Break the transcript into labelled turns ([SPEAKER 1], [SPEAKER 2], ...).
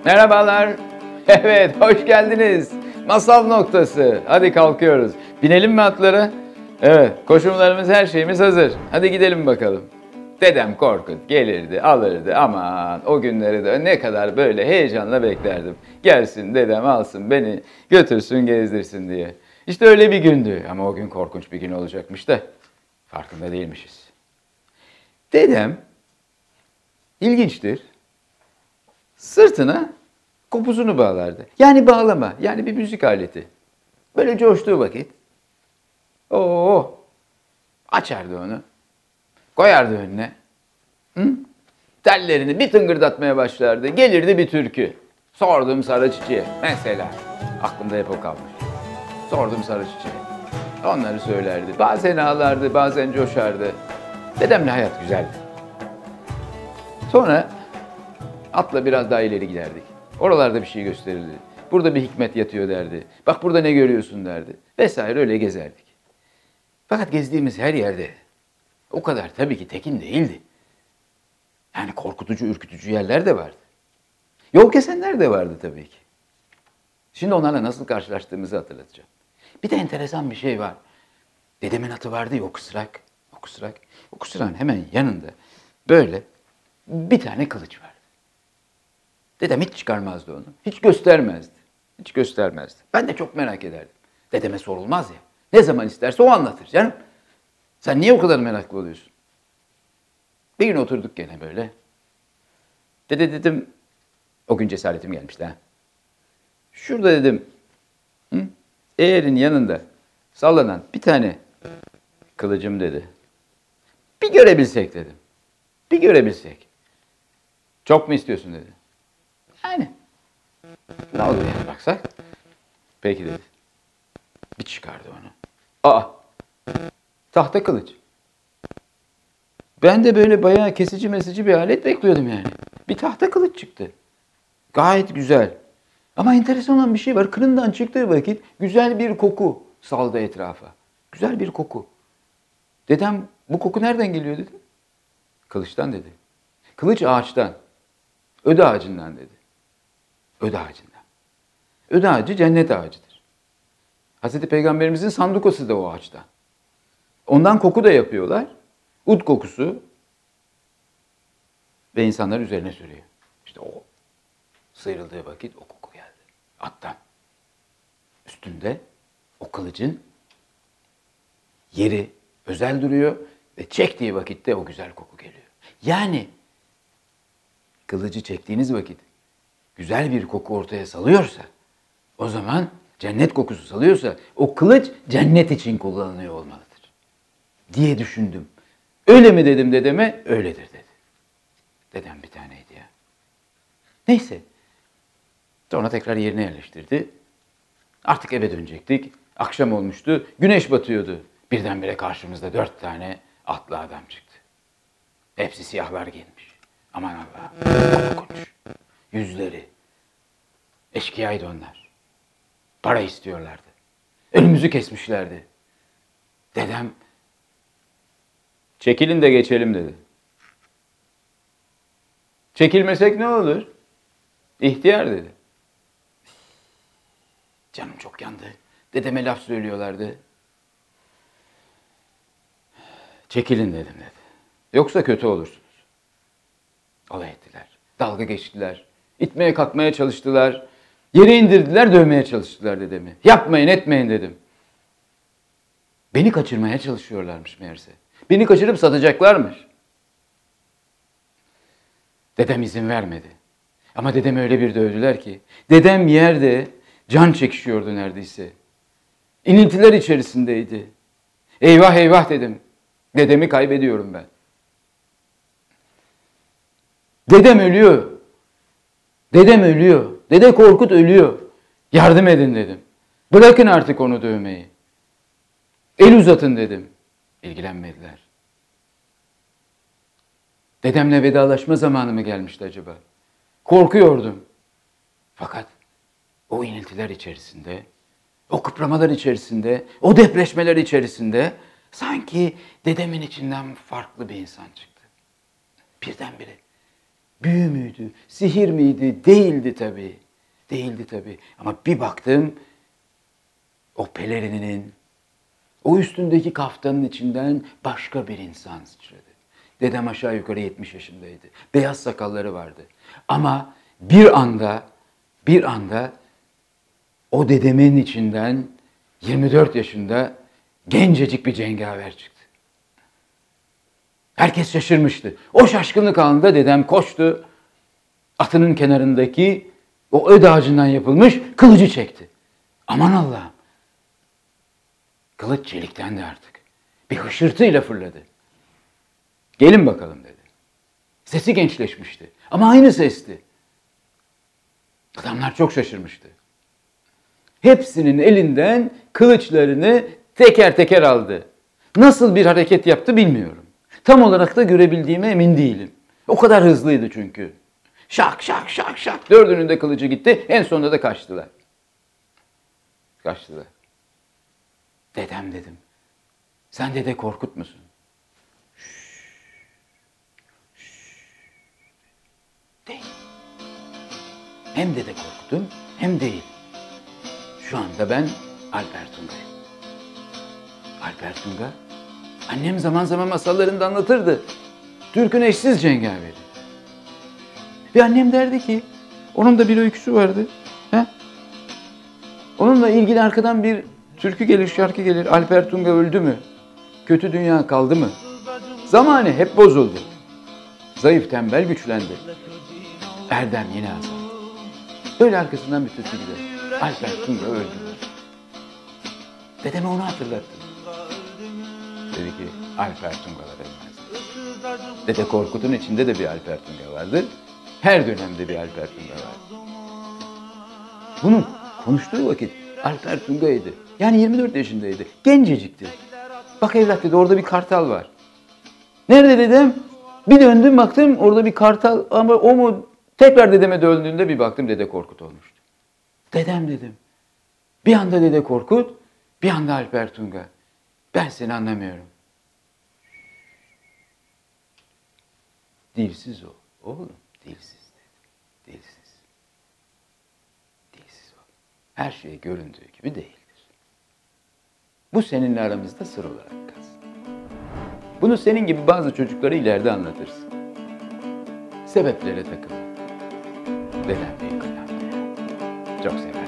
[SPEAKER 1] Merhabalar. Evet, hoş geldiniz. Masal noktası. Hadi kalkıyoruz. Binelim mi atlara? Evet, koşumlarımız, her şeyimiz hazır. Hadi gidelim bakalım. Dedem Korkut gelirdi, alırdı. Aman o günleri de ne kadar böyle heyecanla beklerdim. Gelsin dedem alsın beni, götürsün gezdirsin diye. İşte öyle bir gündü ama o gün korkunç bir gün olacakmış da farkında değilmişiz. Dedem ilginçtir. Sırtına kopuzunu bağlardı. Yani bağlama, yani bir müzik aleti. Böyle coştuğu vakit açardı onu. Koyardı önüne. Tellerini bir tıngırdatmaya başlardı. Gelirdi bir türkü. Sordum sarı çiçeğe. Mesela. Aklımda hep o kalmış. Sordum sarı çiçeğe. Onları söylerdi. Bazen ağlardı, bazen coşardı. Dedemle hayat güzeldi. Sonra atla biraz daha ileri giderdik. Oralarda bir şey gösterirdi. Burada bir hikmet yatıyor derdi. Bak burada ne görüyorsun derdi. Vesaire öyle gezerdik. Fakat gezdiğimiz her yerde o kadar tabii ki tekin değildi. Yani korkutucu, ürkütücü yerler de vardı. Yol kesenler de vardı tabii ki. Şimdi onlarla nasıl karşılaştığımızı hatırlatacağım. Bir de enteresan bir şey var. Dedemin atı vardı ya, o kısrak. O kısrağın hemen yanında böyle bir tane kılıç vardı. Dedem hiç çıkarmazdı onu. Hiç göstermezdi. Ben de çok merak ederdim. Dedeme sorulmaz ya. Ne zaman isterse o anlatır canım. Sen niye o kadar meraklı oluyorsun? Bir gün oturduk gene böyle. Dede dedim, o gün cesaretim gelmişti ha. Şurada dedim, eğerin yanında sallanan bir tane kılıcım dedi. Bir görebilsek dedim. Bir görebilsek. Çok mu istiyorsun dedi. Yani. Ne olur yani baksak. Peki dedi. Bir çıkardı onu. Tahta kılıç. Ben de böyle bayağı kesici mesici bir alet bekliyordum yani. Bir tahta kılıç çıktı. Gayet güzel. Ama enteresan olan bir şey var. Kınından çıktığı vakit güzel bir koku saldı etrafa. Güzel bir koku. Dedem bu koku nereden geliyor dedi. Kılıçtan dedi. Kılıç ağaçtan. Öde ağacından dedi. Öde ağacından. Öde ağacı cennet ağacıdır. Hazreti Peygamberimizin sandukosu da o ağaçtan. Ondan koku da yapıyorlar. Ud kokusu ve insanlar üzerine sürüyor. İşte o sıyrıldığı vakit o koku geldi. Attan. Üstünde o kılıcın yeri özel duruyor ve çektiği vakitte o güzel koku geliyor. Yani kılıcı çektiğiniz vakit güzel bir koku ortaya salıyorsa, o zaman cennet kokusu salıyorsa o kılıç cennet için kullanılıyor olmalıdır diye düşündüm. Öyle mi dedim dedeme? Öyledir dedi. Dedem bir taneydi ya. Neyse. Sonra tekrar yerine yerleştirdi. Artık eve dönecektik. Akşam olmuştu. Güneş batıyordu. Birdenbire karşımızda 4 tane atlı adam çıktı. Hepsi siyahlar giyinmiş. Aman Allah'ım. Korkunç. Yüzleri. Eşkıyaydı onlar. Para istiyorlardı. Önümüzü kesmişlerdi. Dedem çekilin de geçelim dedi. Çekilmesek ne olur? İhtiyar dedi. Canım çok yandı. Dedeme laf söylüyorlardı. Çekilin dedim dedi. Yoksa kötü olursunuz. Alay ettiler. Dalga geçtiler. İtmeye kalkmaya çalıştılar. Yere indirdiler, dövmeye çalıştılar dedemi. Yapmayın, etmeyin dedim. Beni kaçırmaya çalışıyorlarmış meğerse. Beni kaçırıp satacaklarmış. Dedem izin vermedi. Ama dedemi öyle bir dövdüler ki. Dedem yerde can çekişiyordu neredeyse. İniltiler içerisindeydi. Eyvah eyvah dedim. Dedemi kaybediyorum ben. Dedem ölüyor. Dedem ölüyor. Dede Korkut ölüyor. Yardım edin dedim. Bırakın artık onu dövmeyi. El uzatın dedim. İlgilenmediler. Dedemle vedalaşma zamanı mı gelmişti acaba? Korkuyordum. Fakat o iniltiler içerisinde, o kıpramalar içerisinde, o depreşmeler içerisinde sanki dedemin içinden farklı bir insan çıktı. Birdenbire Büyü müydü? Sihir miydi? Değildi tabii. Değildi tabii. Ama bir baktım o pelerininin, o üstündeki kaftanın içinden başka bir insan sıçradı. Dedem aşağı yukarı 70 yaşındaydı. Beyaz sakalları vardı. Ama bir anda o dedemin içinden 24 yaşında gencecik bir cengaver çıktı. Herkes şaşırmıştı. O şaşkınlık anında dedem koştu. Atının kenarındaki o öd ağacından yapılmış kılıcı çekti. Aman Allah'ım. Kılıç çeliktendi artık. Bir hışırtıyla fırladı. Gelin bakalım dedi. Sesi gençleşmişti. Ama aynı sesti. Adamlar çok şaşırmıştı. Hepsinin elinden kılıçlarını teker teker aldı. Nasıl bir hareket yaptı bilmiyorum. Tam olarak da görebildiğime emin değilim. O kadar hızlıydı çünkü. Şak şak şak şak. Dördünün de kılıcı gitti. En sonunda da kaçtılar. Kaçtılar. Dedem dedim. Sen Dede Korkut musun? Değil. Hem Dede Korkut'um hem değil. Şu anda ben Alper Tunga'yım. Alper Tunga, annem zaman zaman masallarında anlatırdı. Türk'ün eşsiz cengaveri. Ve annem derdi ki, onun da bir öyküsü vardı. He? Onunla ilgili arkadan bir türkü gelir, şarkı gelir. Alper Tunga öldü mü? Kötü dünya kaldı mı? Zamanı hep bozuldu. Zayıf tembel güçlendi. Erdem yine azaldı. Öyle arkasından bir türkü gider. Alper Tunga öldü mü? Dedeme onu hatırlattı. Dedi ki Alper Tungalar ölmez. Dede Korkut'un içinde de bir Alper Tunga vardı. Her dönemde bir Alper Tunga vardı. Bunu konuştuğu vakit Alper Tunga'ydı. Yani 24 yaşındaydı. Gencecikti. Bak evlat dedi orada bir kartal var. Nerede dedem? Bir döndüm baktım orada bir kartal ama o mu? Tekrar dedeme döndüğünde bir baktım Dede Korkut olmuştu. Dedem dedim. Bir anda Dede Korkut, bir anda Alper Tunga. Ben seni anlamıyorum. Dilsiz ol. Oğlum dilsiz dedi. Dilsiz. Dilsiz ol. Her şey göründüğü gibi değildir. Bu seninle aramızda sır olarak kalsın. Bunu senin gibi bazı çocuklara ileride anlatırsın. Sebeplere takılma. Dedem büyük önemli. Çok severim.